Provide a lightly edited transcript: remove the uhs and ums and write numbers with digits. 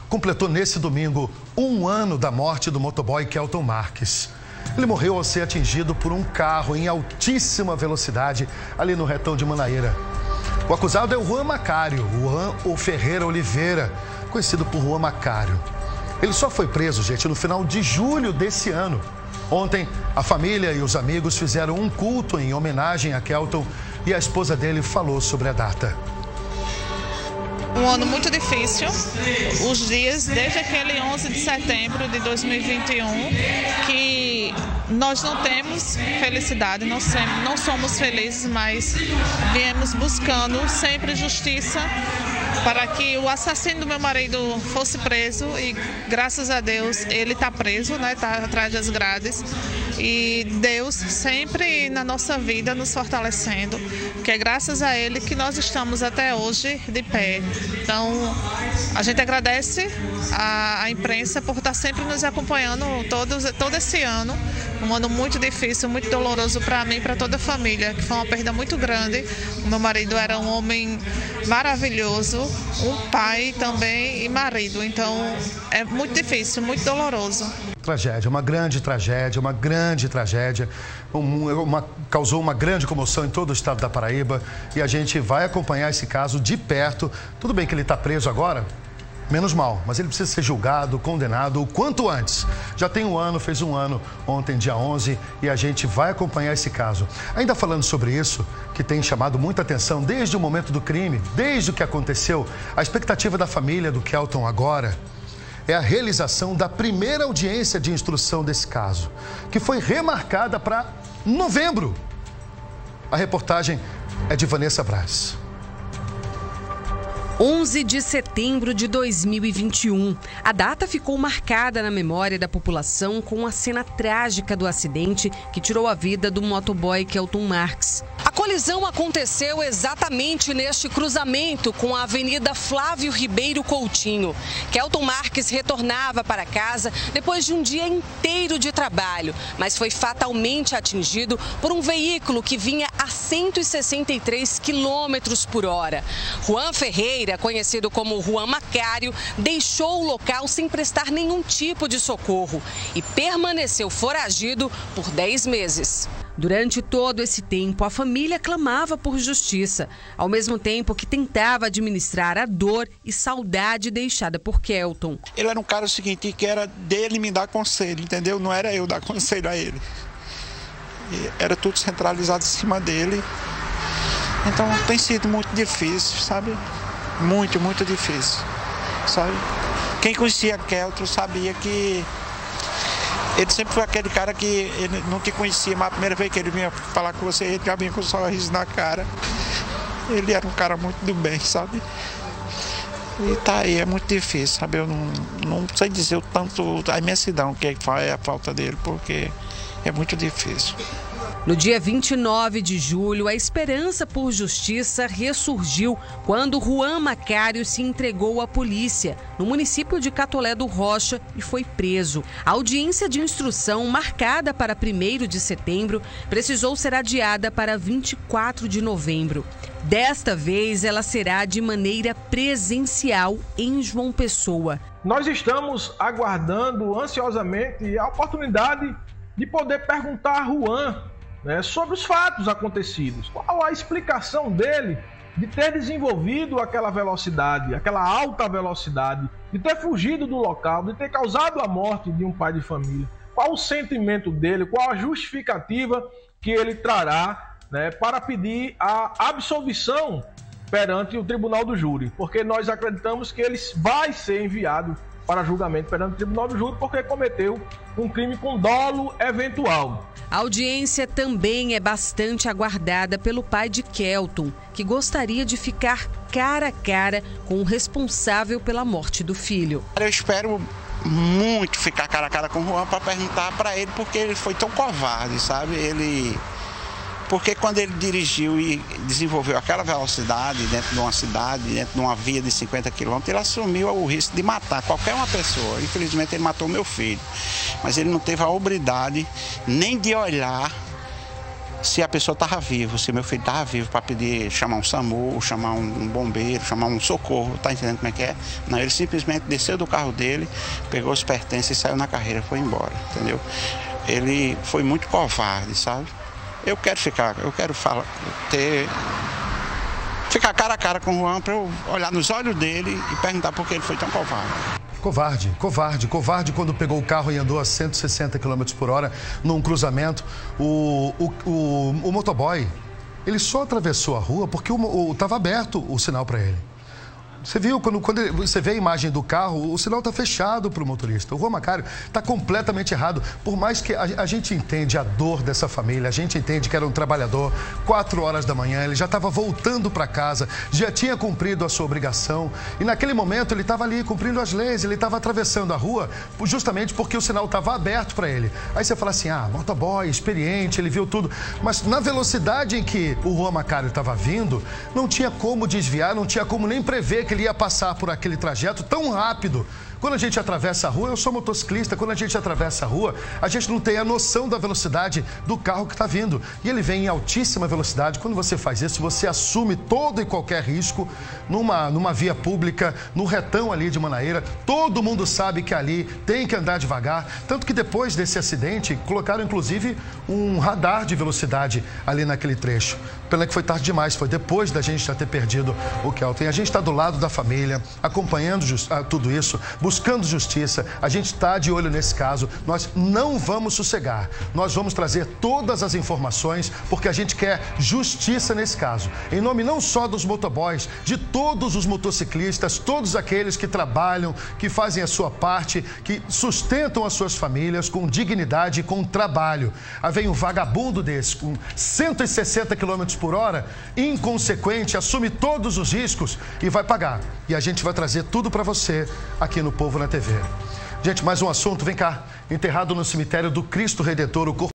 completou nesse domingo 1 ano da morte do motoboy Kelton Marques. Ele morreu ao ser atingido por um carro em altíssima velocidade ali no retão de Manaíra. O acusado é o Juan Macário, Juan Ferreira Oliveira, conhecido por Juan Macário. Ele só foi preso, gente, no final de julho desse ano. Ontem, a família e os amigos fizeram um culto em homenagem a Kelton e a esposa dele falou sobre a data. Um ano muito difícil, os dias desde aquele 11 de setembro de 2021, que nós não temos felicidade, não somos felizes, mas viemos buscando sempre justiça para que o assassino do meu marido fosse preso e, graças a Deus, ele está preso, né? Está atrás das grades e Deus sempre na nossa vida nos fortalecendo, que é graças a ele que nós estamos até hoje de pé. Então, a gente agradece a imprensa por estar sempre nos acompanhando todo esse ano, um ano muito difícil, muito doloroso para mim e para toda a família, que foi uma perda muito grande. O meu marido era um homem maravilhoso, um pai também e marido, então é muito difícil, muito doloroso. Tragédia, uma grande tragédia, causou uma grande comoção em todo o estado da Paraíba e a gente vai acompanhar esse caso de perto. Tudo bem que ele está preso agora, menos mal, mas ele precisa ser julgado, condenado o quanto antes. Já tem 1 ano, fez 1 ano ontem, dia 11, e a gente vai acompanhar esse caso. Ainda falando sobre isso, que tem chamado muita atenção desde o momento do crime, desde o que aconteceu, a expectativa da família do Kelton agora é a realização da primeira audiência de instrução desse caso, que foi remarcada para novembro. A reportagem é de Vanessa Braz. 11 de setembro de 2021. A data ficou marcada na memória da população com a cena trágica do acidente que tirou a vida do motoboy Kelton Marques. A colisão aconteceu exatamente neste cruzamento com a Avenida Flávio Ribeiro Coutinho. Kelton Marques retornava para casa depois de um dia inteiro de trabalho, mas foi fatalmente atingido por um veículo que vinha a 163 km/h. Juan Ferreira, conhecido como Juan Macário, deixou o local sem prestar nenhum tipo de socorro e permaneceu foragido por 10 meses. Durante todo esse tempo, a família clamava por justiça, ao mesmo tempo que tentava administrar a dor e saudade deixada por Kelton. Ele era um cara, o seguinte, que era dele me dar conselho, entendeu? Não era eu dar conselho a ele. Era tudo centralizado em cima dele. Então tem sido muito difícil, sabe? Muito, muito difícil, sabe? Quem conhecia Kelton sabia que ele sempre foi aquele cara que ele não te conhecia, mas a primeira vez que ele vinha falar com você, ele já vinha com um sorriso na cara. Ele era um cara muito do bem, sabe? E tá aí, é muito difícil, sabe? Eu não sei dizer o tanto, a imensidão que é a falta dele, porque é muito difícil. No dia 29 de julho, a esperança por justiça ressurgiu quando Juan Macário se entregou à polícia no município de Catolé do Rocha e foi preso. A audiência de instrução, marcada para 1º de setembro, precisou ser adiada para 24 de novembro. Desta vez, ela será de maneira presencial em João Pessoa. Nós estamos aguardando ansiosamente a oportunidade de poder perguntar a Juan, sobre os fatos acontecidos. Qual a explicação dele de ter desenvolvido aquela velocidade, aquela alta velocidade, de ter fugido do local, de ter causado a morte de um pai de família? Qual o sentimento dele, qual a justificativa que ele trará para pedir a absolvição perante o tribunal do júri? Porque nós acreditamos que ele vai ser enviado para julgamento perante o tribunal do júri porque cometeu um crime com dolo eventual. A audiência também é bastante aguardada pelo pai de Kelton, que gostaria de ficar cara a cara com o responsável pela morte do filho. Eu espero muito ficar cara a cara com o Juan para perguntar para ele porque ele foi tão covarde, sabe? Porque quando ele dirigiu e desenvolveu aquela velocidade dentro de uma cidade, dentro de uma via de 50 km, ele assumiu o risco de matar qualquer uma pessoa. Infelizmente, ele matou meu filho. Mas ele não teve a hombridade nem de olhar se a pessoa estava viva, se meu filho estava vivo para pedir, chamar um SAMU, chamar um bombeiro, chamar um socorro, tá entendendo como é que é? Não, ele simplesmente desceu do carro dele, pegou os pertences e saiu na carreira, foi embora, entendeu? Ele foi muito covarde, sabe? Eu quero ficar cara a cara com o Juan para eu olhar nos olhos dele e perguntar por que ele foi tão covarde. Covarde quando pegou o carro e andou a 160 km por hora num cruzamento. O motoboy, ele só atravessou a rua porque estava aberto o sinal para ele. Você viu, quando você vê a imagem do carro, o sinal está fechado para o motorista. O Juan Macário está completamente errado. Por mais que a gente entende a dor dessa família, a gente entende que era um trabalhador, 4 horas da manhã, ele já estava voltando para casa, já tinha cumprido a sua obrigação. E naquele momento ele estava ali cumprindo as leis, ele estava atravessando a rua justamente porque o sinal estava aberto para ele. Aí você fala assim, motoboy, experiente, ele viu tudo. Mas na velocidade em que o Juan Macário estava vindo, não tinha como desviar, não tinha como nem prever que ele ia passar por aquele trajeto tão rápido. Quando a gente atravessa a rua, eu sou motociclista, quando a gente atravessa a rua, a gente não tem a noção da velocidade do carro que está vindo. E ele vem em altíssima velocidade. Quando você faz isso, você assume todo e qualquer risco numa via pública, no retão ali de Manaíra. Todo mundo sabe que ali tem que andar devagar. Tanto que depois desse acidente, colocaram inclusive um radar de velocidade ali naquele trecho. Pena que foi tarde demais, foi depois da gente já ter perdido o Kelton. E a gente está do lado da família, acompanhando tudo isso, buscando justiça, a gente está de olho nesse caso, nós não vamos sossegar, nós vamos trazer todas as informações, porque a gente quer justiça nesse caso, em nome não só dos motoboys, de todos os motociclistas, todos aqueles que trabalham, que fazem a sua parte, que sustentam as suas famílias com dignidade e com trabalho. Aí vem um vagabundo desse, com 160 km por hora, inconsequente, assume todos os riscos e vai pagar. E a gente vai trazer tudo para você aqui no Povo na TV. Gente, mais um assunto, vem cá. Enterrado no cemitério do Cristo Redentor, o corpo